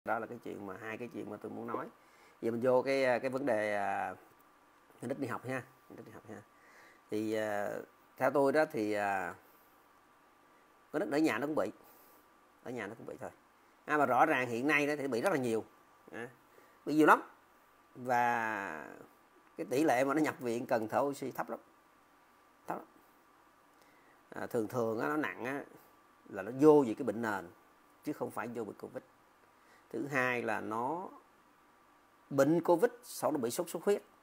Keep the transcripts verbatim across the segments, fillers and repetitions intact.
Đó là cái chuyện mà hai cái chuyện mà tôi muốn nói. Giờ mình vô cái cái vấn đề con nít đi học ha, con nít đi học ha. Thì uh, theo tôi đó thì uh, con nít ở nhà nó cũng bị, ở nhà nó cũng bị thôi. À, mà rõ ràng hiện nay đó thì bị rất là nhiều, à, bị nhiều lắm, và cái tỷ lệ mà nó nhập viện cần thở oxy thấp lắm, thấp lắm. À, thường thường á, nó nặng á, là nó vô vì cái bệnh nền chứ không phải vô bị Covid. Thứ hai là nó bệnh Covid sau nó bị sốt xuất huyết.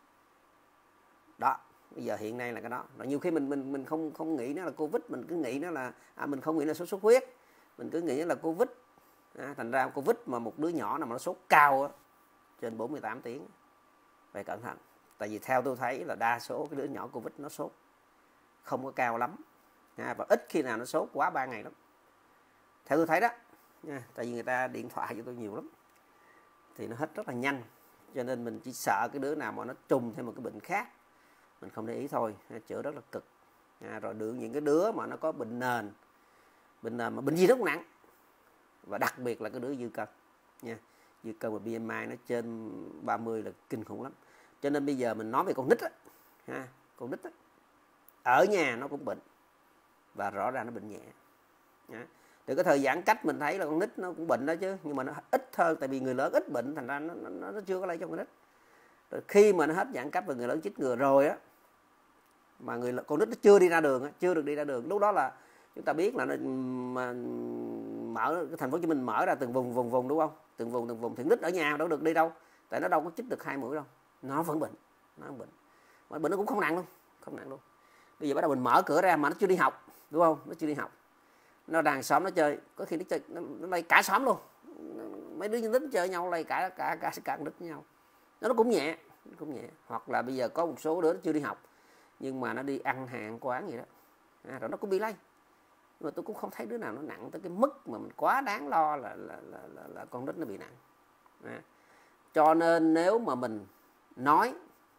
Đó, bây giờ hiện nay là cái đó. Rồi nhiều khi mình mình mình không không nghĩ nó là Covid, mình cứ nghĩ nó là à, mình không nghĩ là sốt xuất huyết, mình cứ nghĩ nó là Covid. À, thành ra Covid mà một đứa nhỏ nào mà nó sốt cao á, trên bốn mươi tám tiếng, phải cẩn thận. Tại vì theo tôi thấy là đa số cái đứa nhỏ Covid nó sốt không có cao lắm, à, và ít khi nào nó sốt quá ba ngày lắm. Theo tôi thấy đó, à, tại vì người ta điện thoại cho tôi nhiều lắm, thì nó hết rất là nhanh. Cho nên mình chỉ sợ cái đứa nào mà nó trùng thêm một cái bệnh khác, mình không để ý thôi, chữa rất là cực. À, rồi được những cái đứa mà nó có bệnh nền, bệnh nền mà bệnh gì nó cũng nặng, và đặc biệt là cái đứa dư cân nha, dư cân và bê em i nó trên ba mươi là kinh khủng lắm. Cho nên bây giờ mình nói về con nít á, ha, con nít á, ở nhà nó cũng bệnh, và rõ ràng nó bệnh nhẹ. À, từ cái thời giãn cách mình thấy là con nít nó cũng bệnh đó chứ, nhưng mà nó ít hơn, tại vì người lớn ít bệnh, thành ra nó, nó, nó chưa có lây cho con nít. Rồi khi mà nó hết giãn cách và người lớn chích ngừa rồi á, mà người con nít nó chưa đi ra đường á, chưa được đi ra đường, lúc đó là chúng ta biết là nó mà mở cái thành phố Hồ Chí Minh mở ra từng vùng vùng vùng đúng không, từng vùng từng vùng, thì nít ở nhà đâu được đi đâu, tại nó đâu có chích được hai mũi đâu, nó vẫn bệnh, nó vẫn bệnh, mà bệnh nó cũng không nặng luôn, không nặng luôn. Bây giờ bắt đầu mình mở cửa ra mà nó chưa đi học, đúng không, nó chưa đi học, nó đàn xóm nó chơi, có khi nó chơi nó, nó lây cả xóm luôn, mấy đứa nít chơi nhau lây cả cả cả cả nít với nhau, nó nó cũng nhẹ, nó cũng nhẹ. Hoặc là bây giờ có một số đứa nó chưa đi học nhưng mà nó đi ăn hàng quán vậy đó, à, rồi nó cũng bị lây. Nhưng mà tôi cũng không thấy đứa nào nó nặng tới cái mức mà mình quá đáng lo là là là, là, là con nít nó bị nặng. À, cho nên nếu mà mình nói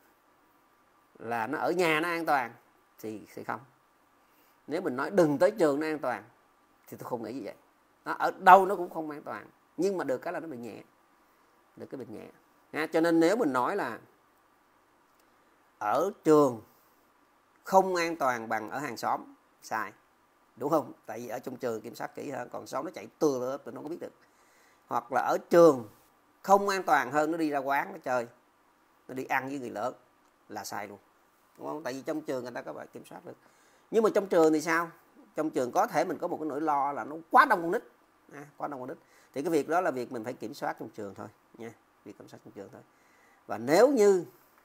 là nó ở nhà nó an toàn thì thì không. Nếu mình nói đừng tới trường nó an toàn thì tôi không nghĩ như vậy. Nó ở đâu nó cũng không an toàn, nhưng mà được cái là nó bị nhẹ, được cái bệnh nhẹ. À, cho nên nếu mình nói là ở trường không an toàn bằng ở hàng xóm, sai, đúng không? Tại vì ở trong trường kiểm soát kỹ hơn, còn xóm nó chạy tưa lớp tụi nó không biết được. Hoặc là ở trường không an toàn hơn nó đi ra quán nó chơi, nó đi ăn với người lớn, là sai luôn, đúng không? Tại vì trong trường người ta có phải kiểm soát được. Nhưng mà trong trường thì sao? Trong trường có thể mình có một cái nỗi lo là nó quá đông con nít, à, quá đông con nít, thì cái việc đó là việc mình phải kiểm soát trong trường thôi nha, việc kiểm soát trong trường thôi. Và nếu như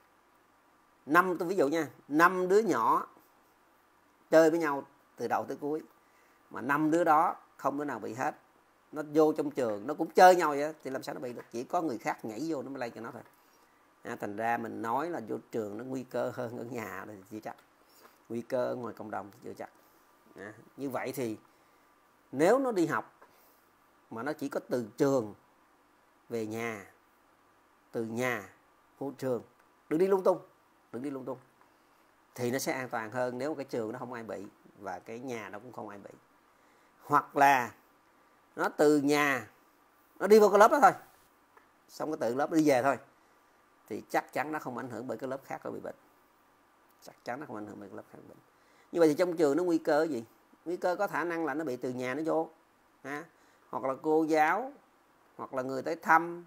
năm, tôi ví dụ nha, năm đứa nhỏ chơi với nhau từ đầu tới cuối, mà năm đứa đó không đứa nào bị hết, nó vô trong trường nó cũng chơi nhau vậy, thì làm sao nó bị được? Chỉ có người khác nhảy vô nó mới lây cho nó thôi. À, thành ra mình nói là vô trường nó nguy cơ hơn ở nhà thì chưa chắc, nguy cơ ở ngoài cộng đồng thì chưa chắc. À, như vậy thì nếu nó đi học mà nó chỉ có từ trường về nhà, từ nhà vô trường, đừng đi lung tung, đừng đi lung tung, thì nó sẽ an toàn hơn nếu cái trường nó không ai bị và cái nhà nó cũng không ai bị. Hoặc là nó từ nhà nó đi vô cái lớp đó thôi, xong cái tự lớp đi về thôi, thì chắc chắn nó không ảnh hưởng bởi cái lớp khác nó bị bệnh, chắc chắn nó không ảnh hưởng bởi cái lớp khác bị bệnh. Như vậy thì trong trường nó nguy cơ gì? Nguy cơ có khả năng là nó bị từ nhà nó vô, à, hoặc là cô giáo, hoặc là người tới thăm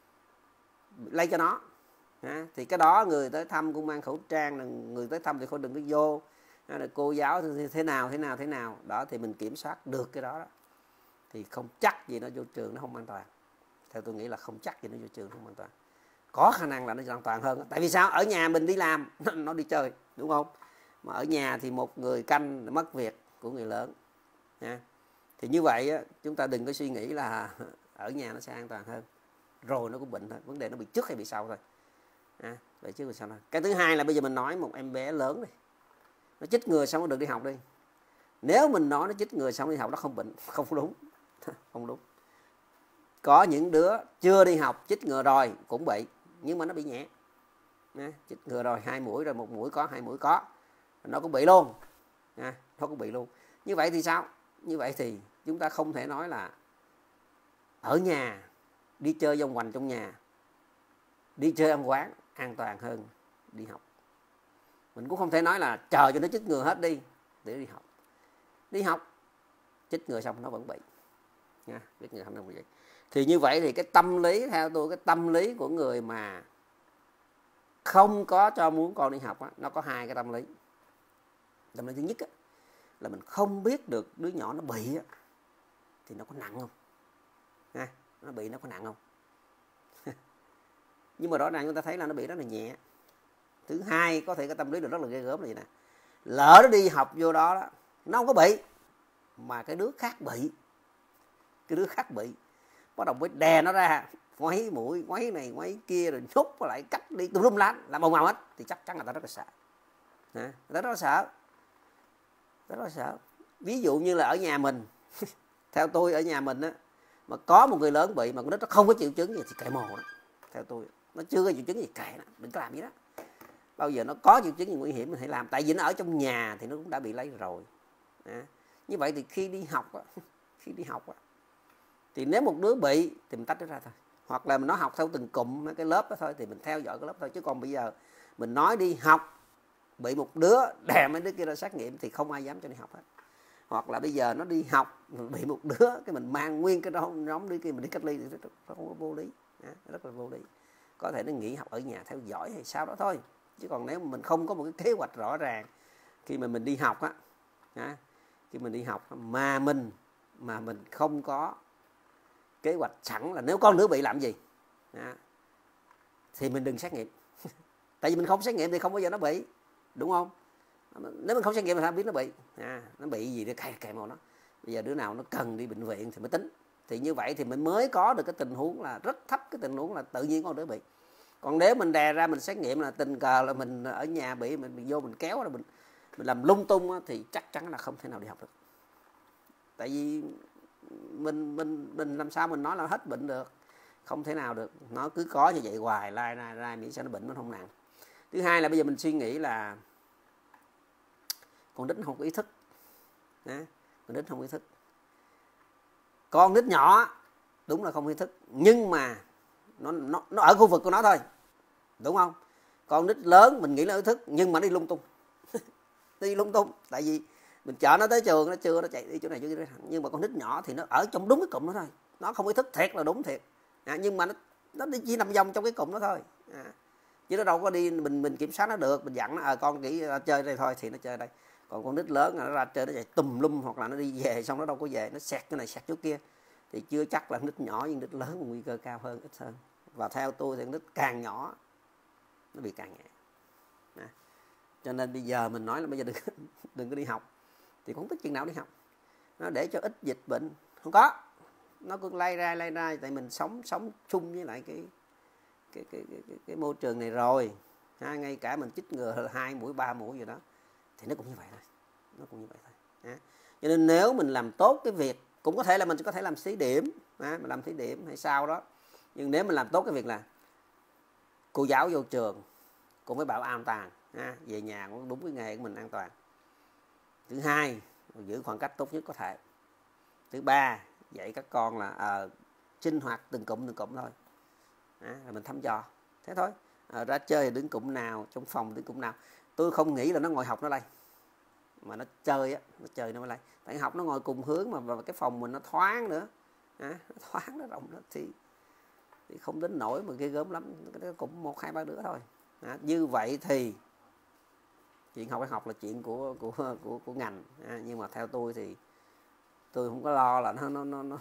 lây cho nó. À, thì cái đó người tới thăm cũng mang khẩu trang, người tới thăm thì không đừng có vô, à, cô giáo thì thế nào thế nào thế nào đó, thì mình kiểm soát được cái đó, đó thì không chắc gì nó vô trường nó không an toàn. Theo tôi nghĩ là không chắc gì nó vô trường không an toàn, có khả năng là nó an toàn hơn. Tại vì sao? Ở nhà mình đi làm nó đi chơi, đúng không? Mà ở nhà thì một người canh mất việc của người lớn, à, thì như vậy chúng ta đừng có suy nghĩ là ở nhà nó sẽ an toàn hơn, rồi nó cũng bệnh thôi, vấn đề nó bị trước hay bị sau thôi. À, vậy chứ sao nào. Cái thứ hai là bây giờ mình nói một em bé lớn đi, nó chích ngừa xong nó được đi học đi. Nếu mình nói nó chích ngừa xong đi học nó không bệnh, không đúng, không đúng. Có những đứa chưa đi học chích ngừa rồi cũng bị, nhưng mà nó bị nhẹ. À, chích ngừa rồi hai mũi rồi, một mũi có, hai mũi có, nó cũng bị luôn, à, nó cũng bị luôn. Như vậy thì sao? Như vậy thì chúng ta không thể nói là ở nhà đi chơi vòng quanh trong nhà, đi chơi ăn quán an toàn hơn đi học. Mình cũng không thể nói là chờ cho nó chích ngừa hết đi để đi học. Đi học chích ngừa xong nó vẫn bị nha, chích ngừa không nó bị. Thì như vậy thì cái tâm lý, theo tôi, cái tâm lý của người mà không có cho muốn con đi học á, nó có hai cái tâm lý. Tâm lý thứ nhất á, là mình không biết được đứa nhỏ nó bị á, thì nó có nặng không ha, nó bị nó có nặng không. Nhưng mà rõ ràng chúng ta thấy là nó bị rất là nhẹ. Thứ hai, có thể cái tâm lý được rất là ghê gớm là gì nè, lỡ nó đi học vô đó, đó nó không có bị mà cái đứa khác bị, cái đứa khác bị bắt đầu mới đè nó ra, ngoáy mũi, ngoáy này ngoáy kia, rồi nhốt và lại cắt đi tùm lum lá, làm ồn ào hết, thì chắc chắn là ta rất là sợ. Người ta rất là sợ, rất là sợ. Ví dụ như là ở nhà mình, theo tôi ở nhà mình á, mà có một người lớn bị mà nó không có triệu chứng gì thì kệ mồ đó. Theo tôi, nó chưa có triệu chứng gì kệ nó, đừng có làm gì đó. Bao giờ nó có triệu chứng gì nguy hiểm mình hãy làm, tại vì nó ở trong nhà thì nó cũng đã bị lấy rồi. À, như vậy thì khi đi học á, khi đi học á, thì nếu một đứa bị thì mình tách nó ra thôi, hoặc là mình nó học theo từng cụm cái lớp đó thôi thì mình theo dõi cái lớp thôi. Chứ còn bây giờ mình nói đi học bị một đứa đè mấy đứa kia ra xét nghiệm thì không ai dám cho đi học hết. Hoặc là bây giờ nó đi học bị một đứa cái mình mang nguyên cái nhóm đứa kia mình đi cách ly thì rất, rất là vô lý, rất là vô lý. Có thể nó nghỉ học ở nhà theo dõi hay sao đó thôi. Chứ còn nếu mà mình không có một cái kế hoạch rõ ràng khi mà mình đi học á, khi mình đi học mà mình mà mình không có kế hoạch sẵn là nếu con đứa bị làm gì à, thì mình đừng xét nghiệm. Tại vì mình không xét nghiệm thì không bao giờ nó bị, đúng không? Nếu mình không xét nghiệm thì sao biết nó bị à, nó bị gì để cài cài màu nó. Bây giờ đứa nào nó cần đi bệnh viện thì mới tính. Thì như vậy thì mình mới có được cái tình huống là rất thấp, cái tình huống là tự nhiên con đứa bị. Còn nếu mình đè ra mình xét nghiệm là tình cờ là mình ở nhà bị, mình, mình vô mình kéo là mình mình làm lung tung á, thì chắc chắn là không thể nào đi học được. Tại vì mình mình mình làm sao mình nói là hết bệnh được, không thể nào được. Nó cứ có như vậy hoài, lai lai lai miễn sao nó bệnh nó không nặng. Thứ hai là bây giờ mình suy nghĩ là con nít nó không có ý thức. Đó, con nít không có ý thức. Con nít nhỏ đúng là không ý thức, nhưng mà nó nó nó ở khu vực của nó thôi, đúng không? Con nít lớn mình nghĩ là ý thức nhưng mà nó đi lung tung. Đi lung tung, tại vì mình chở nó tới trường nó chưa, nó chạy đi chỗ này chỗ kia. Nhưng mà con nít nhỏ thì nó ở trong đúng cái cụm đó thôi, nó không ý thức thiệt là đúng thiệt à, nhưng mà nó nó chỉ nằm vòng trong cái cụm đó thôi à. Chứ nó đâu có đi mình mình kiểm soát nó được, mình dặn nó à, con chỉ chơi đây thôi thì nó chơi đây. Còn con nít lớn nó ra chơi nó chạy tùm lum, hoặc là nó đi về xong nó đâu có về, nó xẹt chỗ này xẹt chỗ kia, thì chưa chắc là nít nhỏ, nhưng nít lớn nguy cơ cao hơn, ít hơn. Và theo tôi thì nít càng nhỏ nó bị càng nhẹ à. Cho nên bây giờ mình nói là bây giờ đừng đừng có đi học thì không biết chừng nào đi học, nó để cho ít dịch bệnh không có, nó cứ lây ra lây ra. Tại mình sống sống chung với lại cái cái cái cái, cái, cái môi trường này rồi ha, ngay cả mình chích ngừa hai mũi ba mũi gì đó thì nó cũng như vậy thôi, nó cũng như vậy thôi ha. Cho nên nếu mình làm tốt cái việc, cũng có thể là mình có thể làm thí điểm ha, mình làm thí điểm hay sao đó, nhưng nếu mình làm tốt cái việc là cô giáo vô trường cũng phải bảo an toàn ha, về nhà cũng đúng cái nghề của mình an toàn. Thứ hai, giữ khoảng cách tốt nhất có thể. Thứ ba, dạy các con là à, sinh hoạt từng cụm từng cụm thôi à, là mình thăm dò thế thôi à, ra chơi đứng cụm nào, trong phòng đứng cụm nào. Tôi không nghĩ là nó ngồi học nó lây, mà nó chơi á, nó chơi nó mới lây. Tại học nó ngồi cùng hướng mà, và cái phòng mình nó thoáng nữa à, nó thoáng nó rộng đó, thì thì không đến nổi mà ghê gớm lắm, cái cũng một hai ba đứa thôi à. Như vậy thì chuyện học hay học là chuyện của của của của ngành à, nhưng mà theo tôi thì tôi không có lo là nó nó nó nó,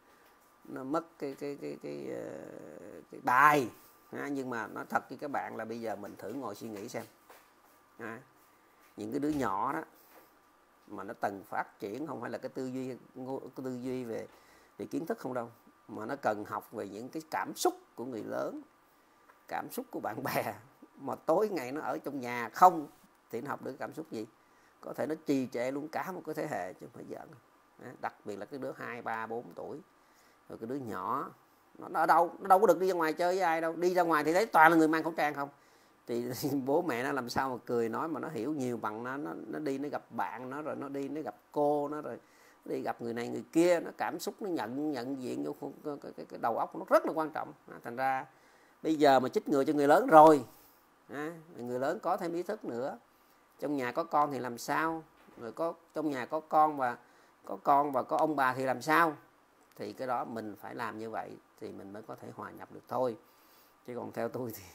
nó mất cái cái cái cái cái, cái bài à, nhưng mà nói thật với các bạn là bây giờ mình thử ngồi suy nghĩ xem à, những cái đứa nhỏ đó mà nó cần phát triển không phải là cái tư duy cái tư duy về về kiến thức không đâu, mà nó cần học về những cái cảm xúc của người lớn, cảm xúc của bạn bè. Mà tối ngày nó ở trong nhà không thì nó học được cảm xúc gì? Có thể nó trì trệ luôn cả một cái thế hệ chứ không phải giỡn. Đặc biệt là cái đứa hai ba bốn tuổi, rồi cái đứa nhỏ nó ở đâu, nó đâu có được đi ra ngoài chơi với ai đâu, đi ra ngoài thì thấy toàn là người mang khẩu trang không. Thì bố mẹ nó làm sao mà cười nói mà nó hiểu nhiều bằng nó, nó nó đi nó gặp bạn nó, rồi nó đi nó gặp cô nó, rồi đi gặp người này người kia, nó cảm xúc nó nhận nhận diện vô cái, cái, cái đầu óc nó rất là quan trọng. Thành ra bây giờ mà chích ngừa cho người lớn rồi, à, người lớn có thêm ý thức nữa, trong nhà có con thì làm sao, rồi có trong nhà có con và có con và có ông bà thì làm sao, thì cái đó mình phải làm như vậy thì mình mới có thể hòa nhập được thôi. Chứ còn theo tôi thì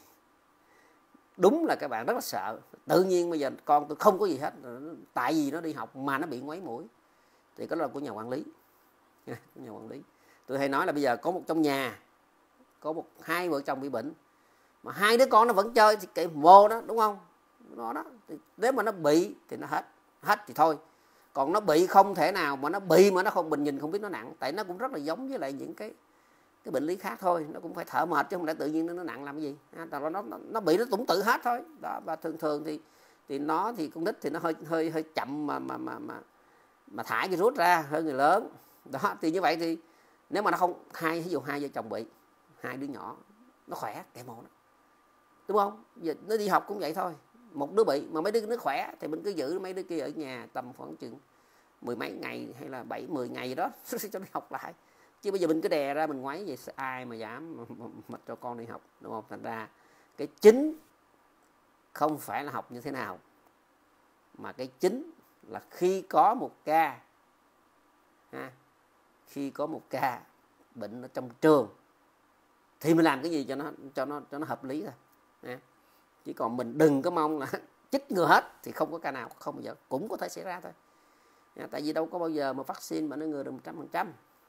đúng là các bạn rất là sợ. Tự nhiên bây giờ con tôi không có gì hết, tại vì nó đi học mà nó bị ngoáy mũi, thì cái đó là của nhà quản lý. Của nhà quản lý. Tôi hay nói là bây giờ có một trong nhà có một hai vợ chồng bị bệnh mà hai đứa con nó vẫn chơi thì kệ mồ đó, đúng không? Nó đó, thì nếu mà nó bị thì nó hết, hết thì thôi. Còn nó bị không thể nào mà nó bị mà nó không, mình nhìn không biết nó nặng, tại nó cũng rất là giống với lại những cái cái bệnh lý khác thôi, nó cũng phải thở mệt chứ không lẽ tự nhiên nó, nó nặng làm cái gì. À, nó, nó nó bị nó cũng tự hết thôi đó. Và thường thường thì thì nó thì con nít thì nó hơi hơi hơi chậm mà mà mà mà mà thải virus ra hơn người lớn đó. Thì như vậy thì nếu mà nó không, hai ví dụ hai vợ chồng bị, hai đứa nhỏ nó khỏe kệ mồ nó, đúng không? Giờ nó đi học cũng vậy thôi, một đứa bị mà mấy đứa nó khỏe thì mình cứ giữ mấy đứa kia ở nhà tầm khoảng chừng mười mấy ngày hay là bảy mười ngày gì đó cho đi học lại. Chứ bây giờ mình cứ đè ra mình ngoáy vậy, ai mà dám mà, mà cho con đi học, đúng không? Thành ra cái chính không phải là học như thế nào, mà cái chính là khi có một ca ha, khi có một ca bệnh ở trong trường thì mình làm cái gì cho nó cho nó cho nó hợp lý thôi ha. Chỉ còn mình đừng có mong là chích ngừa hết thì không có ca nào, không bao giờ, cũng có thể xảy ra thôi. Tại vì đâu có bao giờ mà vaccine mà nó ngừa được một trăm phần trăm.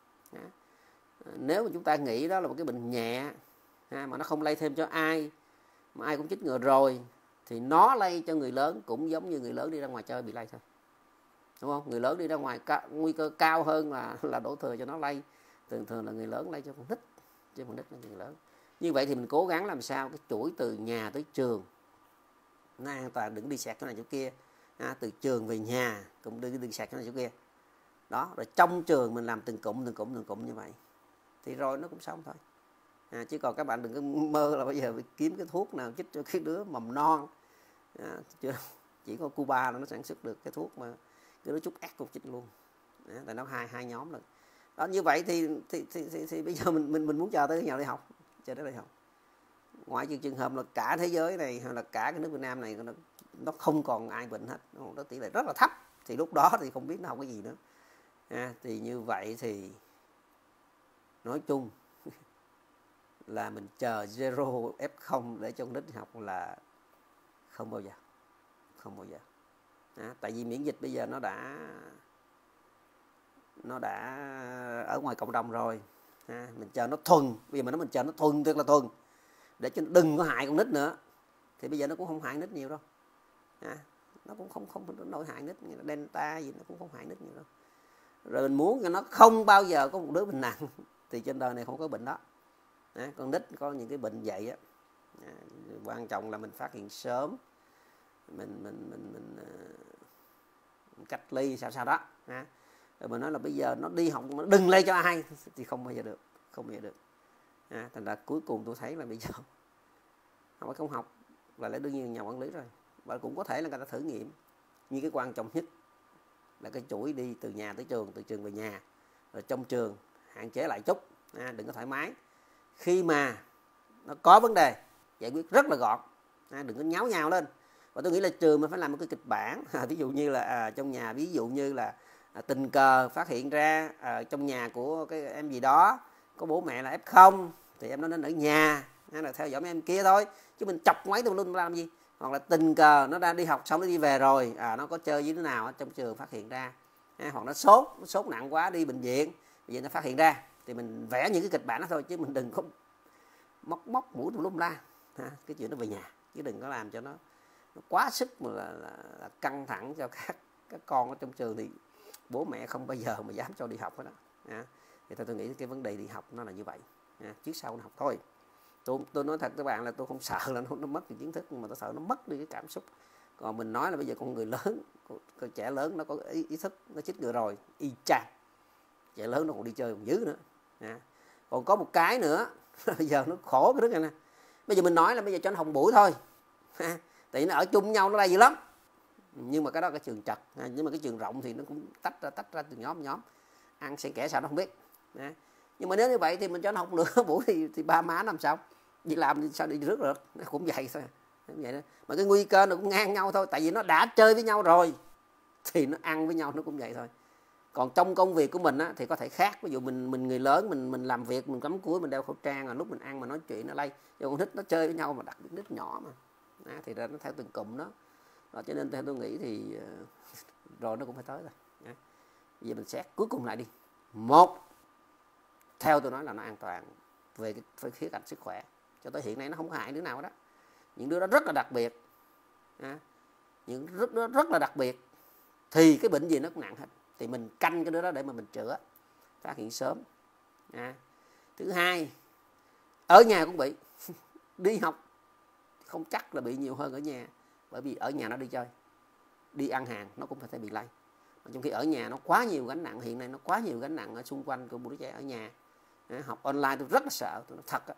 Nếu mà chúng ta nghĩ đó là một cái bệnh nhẹ mà nó không lây thêm cho ai, mà ai cũng chích ngừa rồi, thì nó lây cho người lớn cũng giống như người lớn đi ra ngoài chơi bị lây thôi, đúng không? Người lớn đi ra ngoài nguy cơ cao hơn là là đổ thừa cho nó lây. Thường thường là người lớn lây cho con nít, chứ con nít là người lớn. Như vậy thì mình cố gắng làm sao cái chuỗi từ nhà tới trường nó an toàn, đừng đi sẹt chỗ này chỗ kia. À, từ trường về nhà cũng đừng đi sẹt chỗ này chỗ kia. Đó, rồi trong trường mình làm từng cụm từng cụm từng cụm như vậy thì rồi nó cũng xong thôi. À, chứ còn các bạn đừng có mơ là bây giờ phải kiếm cái thuốc nào chích cho cái đứa mầm non. À, chỉ có Cuba là nó sản xuất được cái thuốc mà cái đứa chút ác cục chích luôn. À, tại nó hai hai nhóm là đó. Như vậy thì thì, thì, thì, thì bây giờ mình mình mình muốn chờ tới nhà đi học, chờ tới đi học. Ngoại trừ trường hợp là cả thế giới này hay là cả cái nước Việt Nam này nó, nó không còn ai bệnh hết, nó tỷ lệ rất là thấp, thì lúc đó thì không biết nó học cái gì nữa. À, thì như vậy thì nói chung là mình chờ zero ép không để cho con nít học là không bao giờ, không bao giờ. À, tại vì miễn dịch bây giờ nó đã nó đã ở ngoài cộng đồng rồi. À, mình chờ nó thuần, bây giờ mình nói mình chờ nó thuần tức là thuần để cho nó đừng có hại con nít nữa, thì bây giờ nó cũng không hại nít nhiều đâu. À, nó cũng không không nổi hại nít, Delta gì nó cũng không hại nít nhiều đâu. Rồi mình muốn cho nó không bao giờ có một đứa bệnh nặng thì trên đời này không có bệnh đó. À, con nít có những cái bệnh vậy á, à, quan trọng là mình phát hiện sớm, mình mình mình mình, mình cách ly sao sao đó. À, rồi mình nói là bây giờ nó đi học nó đừng lây cho ai thì không bao giờ được, không bao giờ được. À, thành ra cuối cùng tôi thấy là bây giờ học hay không học là lẽ đương nhiên nhà quản lý rồi, và cũng có thể là người ta thử nghiệm. Nhưng cái quan trọng nhất là cái chuỗi đi từ nhà tới trường, từ trường về nhà, rồi trong trường hạn chế lại chút, à, đừng có thoải mái. Khi mà nó có vấn đề giải quyết rất là gọn, à, đừng có nháo nhào lên. Và tôi nghĩ là trường mình phải làm một cái kịch bản, à, ví dụ như là à, trong nhà ví dụ như là à, tình cờ phát hiện ra à, trong nhà của cái em gì đó có bố mẹ là ép không thì em nó nên ở nhà, hay là theo dõi mấy em kia thôi, chứ mình chọc ngoáy tùm lum làm gì. Hoặc là tình cờ nó đang đi học xong nó đi về rồi, à, nó có chơi với đứa nào ở trong trường phát hiện ra, à, hoặc nó sốt nó sốt nặng quá đi bệnh viện, bệnh viện nó phát hiện ra, thì mình vẽ những cái kịch bản đó thôi, chứ mình đừng có móc móc mũi tùm lum la, à, cái chuyện nó về nhà, chứ đừng có làm cho nó, nó quá sức mà là, là, là căng thẳng cho các các con ở trong trường, thì bố mẹ không bao giờ mà dám cho đi học hết đó. À, thì tôi, tôi nghĩ cái vấn đề đi học nó là như vậy, à, trước sau nó học thôi. Tôi, tôi nói thật các bạn là tôi không sợ là nó, nó mất cái kiến thức, nhưng mà tôi sợ nó mất đi cái cảm xúc. Còn mình nói là bây giờ con người lớn, con trẻ lớn nó có ý, ý thức, nó chích ngừa rồi, y chang trẻ lớn nó còn đi chơi còn dữ nữa. À, còn có một cái nữa bây giờ nó khổ cái đức này nè. Bây giờ mình nói là bây giờ cho nó hồng bụi thôi, à, tại vì nó ở chung nhau nó lây dữ lắm. Nhưng mà cái đó cái trường chật, nhưng mà cái trường rộng thì nó cũng tách ra tách ra từ nhóm nhóm, ăn xen kẽ sao nó không biết. Đấy. Nhưng mà nếu như vậy thì mình cho nó học nửa buổi thì, thì ba má làm sao đi làm thì sao đi rước được, nó cũng vậy thôi, cũng vậy đó. Mà cái nguy cơ nó cũng ngang nhau thôi, tại vì nó đã chơi với nhau rồi thì nó ăn với nhau nó cũng vậy thôi. Còn trong công việc của mình á, thì có thể khác. Ví dụ mình mình người lớn mình mình làm việc mình cắm cúi mình đeo khẩu trang, rồi lúc mình ăn mà nói chuyện nó lây. Rồi con nít nó chơi với nhau, mà đặc biệt nít nhỏ mà à, thì ra nó theo từng cụm đó. Đó cho nên theo tôi nghĩ thì rồi nó cũng phải tới rồi. À, bây giờ mình xét cuối cùng lại đi. Một, theo tôi nói là nó an toàn về cái, về khía cạnh sức khỏe. Cho tới hiện nay nó không có hại đứa nào đó. Những đứa đó rất là đặc biệt, à, những rất rất là đặc biệt thì cái bệnh gì nó cũng nặng hết, thì mình canh cái đứa đó để mà mình chữa, phát hiện sớm. À, thứ hai, ở nhà cũng bị đi học không chắc là bị nhiều hơn ở nhà, bởi vì ở nhà nó đi chơi, đi ăn hàng nó cũng phải thể bị lây. Trong khi ở nhà nó quá nhiều gánh nặng, hiện nay nó quá nhiều gánh nặng ở xung quanh của một đứa trẻ ở nhà. À, học online tôi rất là sợ, tôi nói thật á,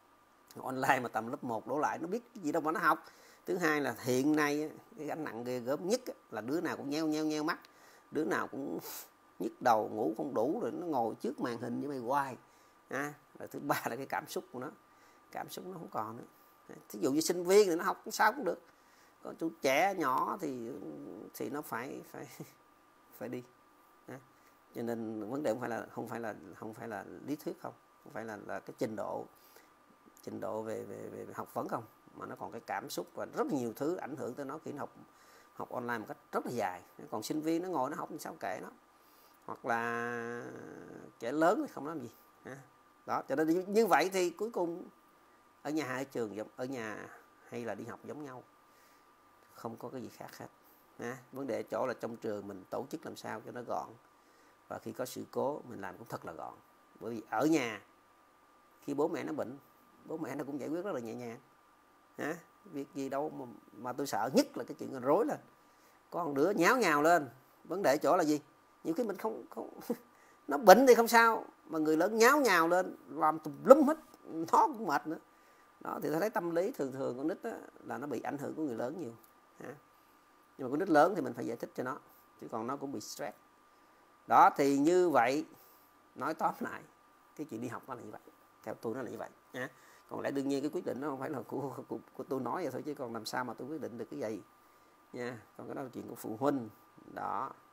online mà tầm lớp một đổ lại nó biết cái gì đâu mà nó học. Thứ hai là hiện nay cái gánh nặng ghê gớm nhất là đứa nào cũng nheo nheo nheo mắt, đứa nào cũng nhức đầu, ngủ không đủ, rồi nó ngồi trước màn hình với mày hoài. À, rồi thứ ba là cái cảm xúc của nó, cảm xúc nó không còn nữa. Thí dụ như sinh viên thì nó học sao cũng được, còn chú trẻ nhỏ thì thì nó phải phải phải đi. À, cho nên vấn đề không phải là không phải là không phải là lý thuyết không, không phải là là cái trình độ trình độ về về về học vấn không, mà nó còn cái cảm xúc và rất nhiều thứ ảnh hưởng tới nó khi nó học học online một cách rất là dài. Còn sinh viên nó ngồi nó học thì sao kệ nó, hoặc là trẻ lớn thì không làm gì. Đó, cho nên như vậy thì cuối cùng ở nhà hay ở trường giống ở nhà hay là đi học giống nhau, không có cái gì khác hết. À, vấn đề chỗ là trong trường mình tổ chức làm sao cho nó gọn, và khi có sự cố mình làm cũng thật là gọn. Bởi vì ở nhà khi bố mẹ nó bệnh, bố mẹ nó cũng giải quyết rất là nhẹ nhàng. À, việc gì đâu mà, mà tôi sợ nhất là cái chuyện rối lên, con đứa nháo nhào lên. Vấn đề chỗ là gì, nhiều khi mình không không nó bệnh thì không sao, mà người lớn nháo nhào lên làm tùm lum hết, nó cũng mệt nữa. Đó thì tôi thấy tâm lý thường thường con nít đó, là nó bị ảnh hưởng của người lớn nhiều. À, nhưng mà con nít lớn thì mình phải giải thích cho nó, chứ còn nó cũng bị stress. Đó thì như vậy, nói tóm lại cái chuyện đi học nó là như vậy, theo tôi nó là như vậy. À, còn lẽ đương nhiên cái quyết định nó không phải là của, của, của tôi nói vậy thôi, chứ còn làm sao mà tôi quyết định được cái gì nha. Còn cái đó là chuyện của phụ huynh đó.